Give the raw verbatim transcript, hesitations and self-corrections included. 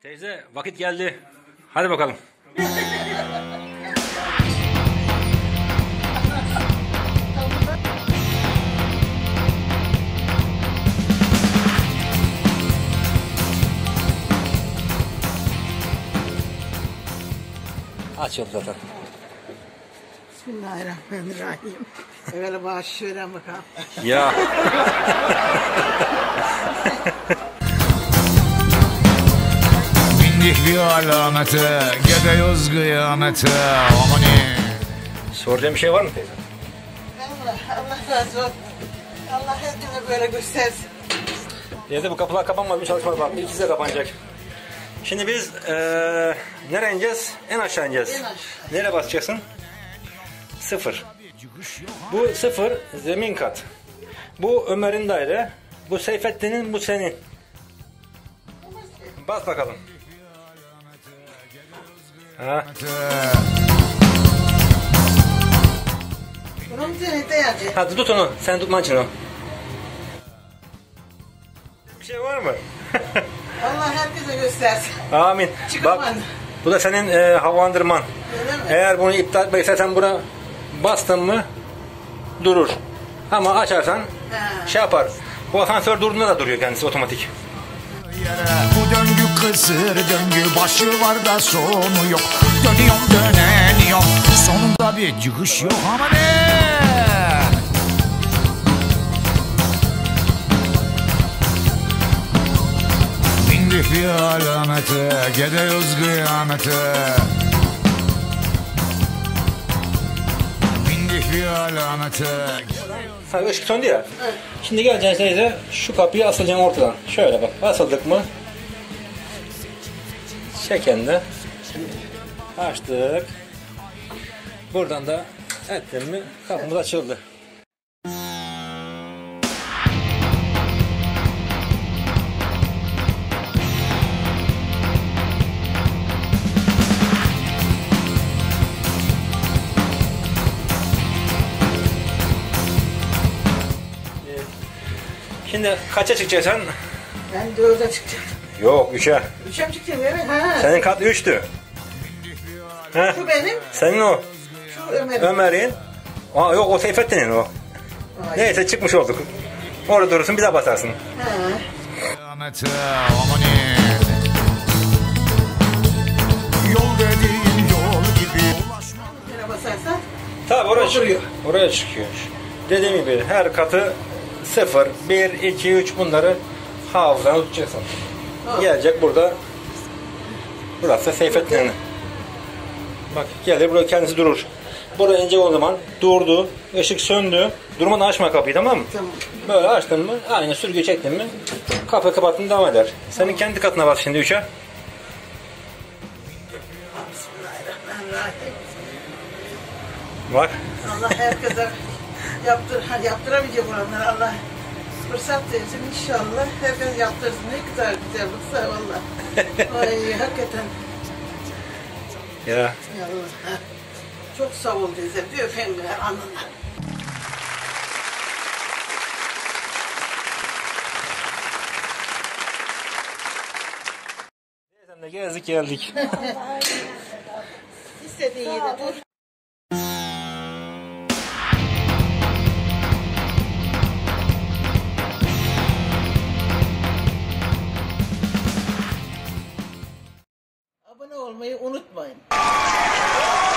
Teyze vakit geldi. Hadi bakalım. Açıldı zaten. Bismillahirrahmanirrahim. Evvela bağış veren bakalım. Ya. Bindik bir alamete, gidiyoruz kıyamete. Amani. Soracağım bir şey var mı teyze? Allah, Allah razı olsun. Allah hepimize böyle göstersin. Teyze bu kapılar kapanmadı, bir çalışma var. İkisi de kapanacak. Şimdi biz ee, nereye ineceğiz? En aşağı ineceğiz. En aşağı. Nereye basacaksın? Sıfır. Bu sıfır zemin kat. Bu Ömer'in daire. Bu Seyfettin'in, bu senin. Bas bakalım. Ha. Bunun üzerinde yazıyor. Hadi tut onu. Sen tutman için o. Bir şey var mı? Allah herkese göstersin. Amin. Çıkamadı. Bak, bu da senin e, havalandırman. Öyle mi? Eğer bunu iptal etmek sen buna bastın mı durur. Ama açarsan Ha. şey yapar. Bu asansör durduğunda da duruyor kendisi otomatik. Bu döngü kısır döngü, başı var da sonu yok. Dönüyorum döneniyorum, sonunda bir çıkış yok ama ne? Bindik bir alamete, gidiyoruz kıyamete. Bindik bir alamete. Ha, ışık söndü ya. Evet. Şimdi geleceğiz teyze, şu kapıyı asılacaksın ortadan. Şöyle bak, asıldık mı? Çekende açtık. Buradan da ettin mi kapımız açıldı. Şimdi kaça çıkacaksın? Ben dörde çıkacağım. Yok, üçe. Üçe mi çıkacağım evet? Ha. Senin kat üçtü. Heh. Şu benim, Senin o. şu Ömer'in. Ömer'in. Aa, yok o Seyfettin'in o. Ay. Neyse çıkmış olduk. Orada durursun bir daha basarsın. Ha. Kıyamete amani. Yol dediğin yol gibi. Yine basarsan. Tabi oraya çıkıyor. Oraya çıkıyor. Dediğim gibi her katı sıfır, bir, iki, üç bunları hafızana tutacaksın. Ha. Gelecek burada. Burası Seyfettin'in. Bak gelir burada kendisi durur. Buraya inecek o zaman durdu. Işık söndü. Durmadan açma kapıyı, tamam mı? Tamam. Böyle açtın mı, aynı sürgüyü çektin mi kapıyı kapattın devam eder. Senin kendi katına bas şimdi üçe. Bismillahirrahmanirrahim. Bak. Allah herkese yaptır, yaptırabilecek olanlar Allah fırsat versin inşallah. Herkes yaptırsın. Ne kadar güzel olsa valla. Ay hakikaten. Ya. Ya Allah. Çok sağ ol teyze. Bir öpeyim ben alnına. Teyzemle gezdik geldik. İstediğin yere dur. Abone olmayı unutmayın.